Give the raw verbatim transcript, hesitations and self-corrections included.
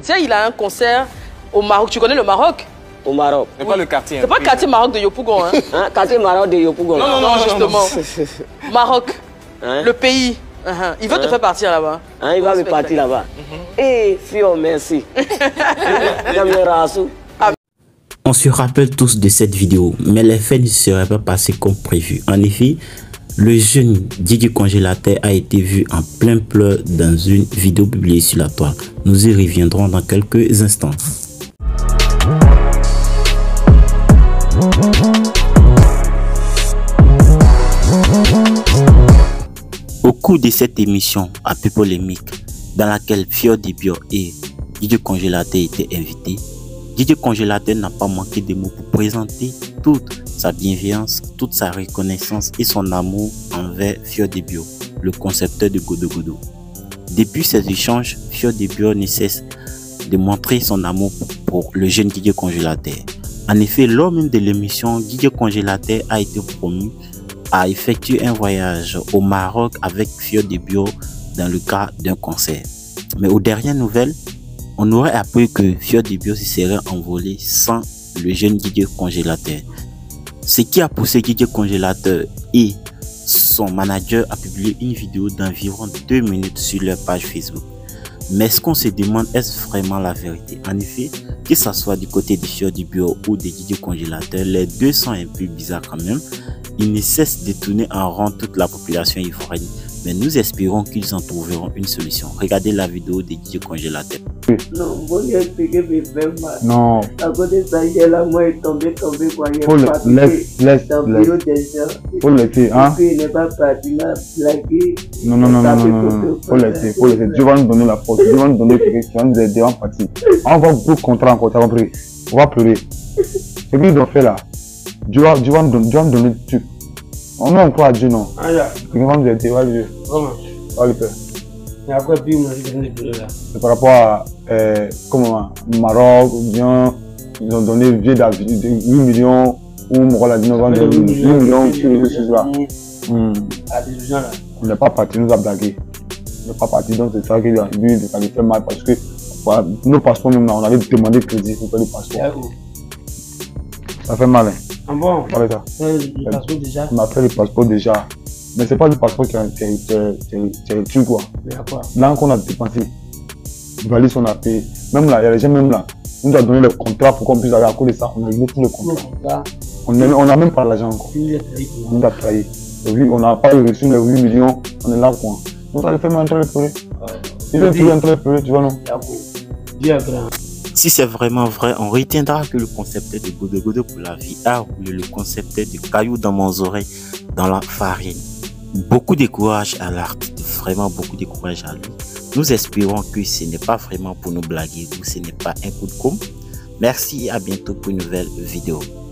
Tu sais, il a un concert au Maroc. Tu connais le Maroc? Au Maroc. C'est pas le quartier. C'est pas le quartier Maroc de Yopougon, hein? Hein? Quartier Maroc de Yopougon. Non, non, non, justement. Maroc, Hein? le pays. Uh-huh. Il veut Hein? te faire partir là-bas. Hein, il va me partir là-bas. Eh, Fio, merci. On se rappelle tous de cette vidéo, mais les faits ne seraient pas passés comme prévu. En effet, le jeune Didier Congélateur a été vu en plein pleurs dans une vidéo publiée sur la toile. Nous y reviendrons dans quelques instants. Au cours de cette émission à peu polémique, dans laquelle Fio Dibio et Didier Congélateur étaient invités, Didier Congélateur n'a pas manqué de mots pour présenter toute sa bienveillance, toute sa reconnaissance et son amour envers Fio Dibio, le concepteur de Godo Godo. Depuis ces échanges, Fio Dibio ne cesse de montrer son amour pour le jeune Didier Congélateur. En effet, lors même de l'émission, Didier Congélateur a été promu à effectuer un voyage au Maroc avec Fio Dibio dans le cadre d'un concert. Mais aux dernières nouvelles, on aurait appris que Fio Dibio se serait envolé sans le jeune Didier Congélateur. Ce qui a poussé Didier Congélateur et son manager à publier une vidéo d'environ deux minutes sur leur page Facebook. Mais ce qu'on se demande, est-ce vraiment la vérité? En effet, que ce soit du côté de Fio Dibio ou de Didier Congélateur, les deux sont un peu bizarres quand même. Ils ne cessent de tourner en rond toute la population ivoirienne. Mais nous espérons qu'ils en trouveront une solution. Regardez la vidéo de Didier Congélateur. Non, vous lui expliquez mes frères mal. Non. À côté de ça, hier, là, moi, est tombé, tombé, quoi. Il Faut le laisse, laisse, dans le bureau laisse. des gens. Faut le laisser, hein? Et puis, il n'est pas parti là, blagué. Non, non, non, non, non, non, non. Faut le laisser, faut le laisser. Dieu va nous donner la force. Dieu va nous donner quelque chose. Il va nous aider en partie. On va beaucoup contrat encore, t'as compris? On va pleurer. Ce qu'ils ont fait là, Dieu va, Dieu va nous donner, Dieu va nous donner du truc. On a encore à Dieu, non? Ah, là. Il va nous aider, va Dieu. Comment? Va le faire. Et après, puis, moi, je viens de pleurer là. C'est par rapport à, euh, comment, Maroc, bien, ils ont donné vieux d'avis de huit millions, ou Moro l'a dit, on va donner huit millions sur les réseaux là. À des gens là. Il n'est pas parti, il nous a blagué. Il n'est pas parti, donc c'est ça qu'il a lui, ça lui fait mal parce que voilà, nos passeports, même là, on avait demandé crédit pour faire le passeport. Ça fait mal, hein. Ah bon? Voilà ça. Le passeport déjà? On a fait le passeport déjà. Mais c'est pas le passeport qui est le truc quoi. Mais à quoi? Là qu'on a dépensé. Valise on a payé. Même là, il y a les gens même là. On nous a donné le contrat pour qu'on puisse aller à cause de ça. On a réglé tout le contrat. On n'a même pas l'argent encore. On nous a trahi. Oui, on n'a pas reçu les huit millions. On est là quoi. Donc ça le fait entrer le pleurer. Il veut plus entrer le pleurer, tu vois non? Dieu est grand. Si c'est vraiment vrai, on retiendra que le concepteur de Godo Godo pour la vie a roulé le concepteur de cailloux dans mon oreille dans la farine. Beaucoup de courage à l'artiste, vraiment beaucoup de courage à lui. Nous espérons que ce n'est pas vraiment pour nous blaguer ou ce n'est pas un coup de com'. Merci et à bientôt pour une nouvelle vidéo.